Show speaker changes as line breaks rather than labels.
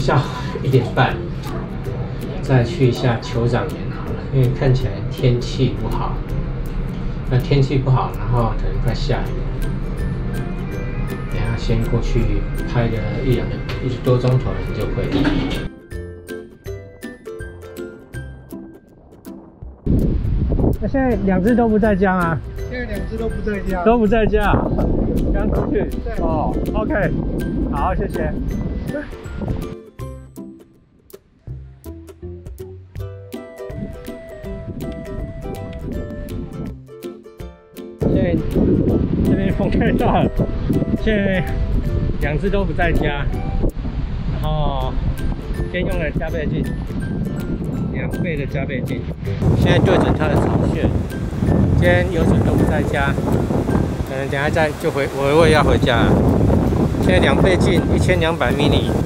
下午1点半再去一下酋长岩好了，因为看起来天气不好。那天气不好，然后可能快下雨了。等一下先过去拍个1多钟头，人就回来。那现在2只都不在家吗？
现在2只都不在家。
都不在家，刚出去。
对。
哦 ，OK， 好，谢谢。现在这边风太大了，现在2只都不在家，然后先用了加倍镜，2倍的加倍镜，现在对准它的巢穴。今天游隼都不在家，可能等下我也要回家了。现在2倍镜1200 mini，